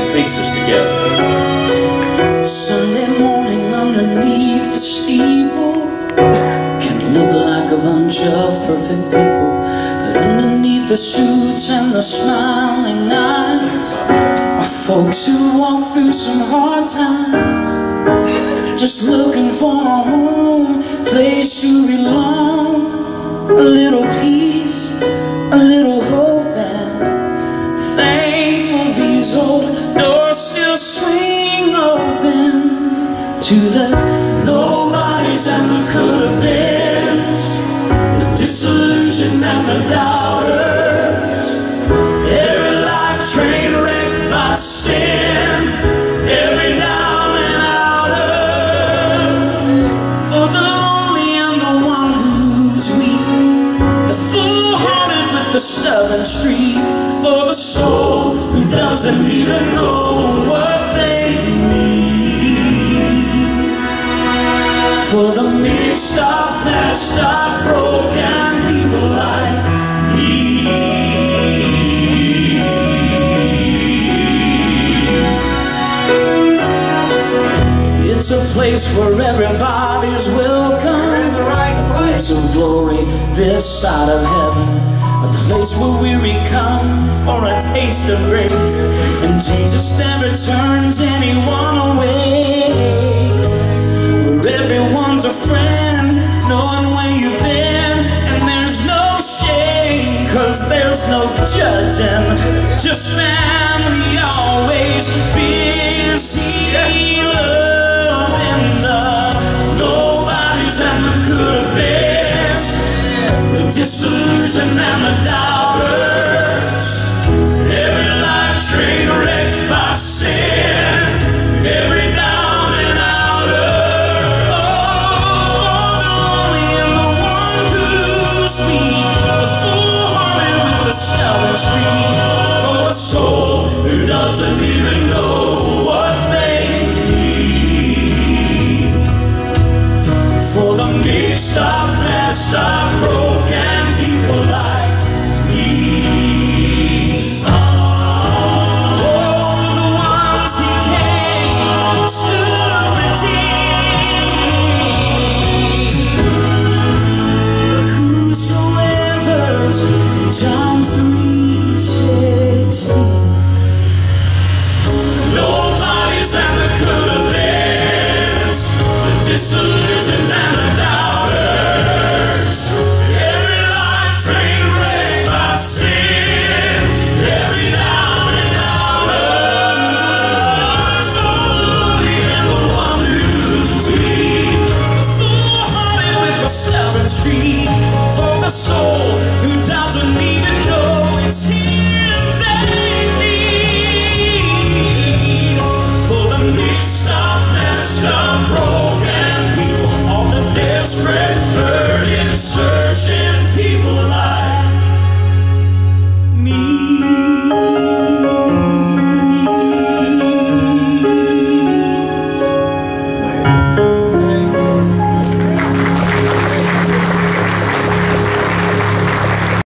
pieces together. Sunday morning underneath the steeple can look like a bunch of perfect people, but underneath the suits and the smiling eyes are folks who walk through some hard times, just looking for a home, place to belong, a little peace, a little hope, and thankful these old doors still swing open to the nobodies and the could-have-beens, the disillusioned and the doubters, every life train wrecked by sin, every down and outer, for the lonely and the one who's weak, the fool-hearted with the stubborn streak, for the soul who doesn't even know what they need, for the mixed up, messed up, broken people like me. It's a place where everybody's welcome, a place of glory this side of heaven, a place where weary come for a taste of grace, and Jesus never turns anyone away, where everyone's a friend, knowing where you've been, and there's no shame, 'cause there's no judging, just family always busy loving the nobodies and the could-have-beens, the disillusioned and the doubters, every life train wrecked by sin, every down and outer, for the lonely and the one who's weak, the fool-hearted with the stubborn streak, for a soul who doesn't need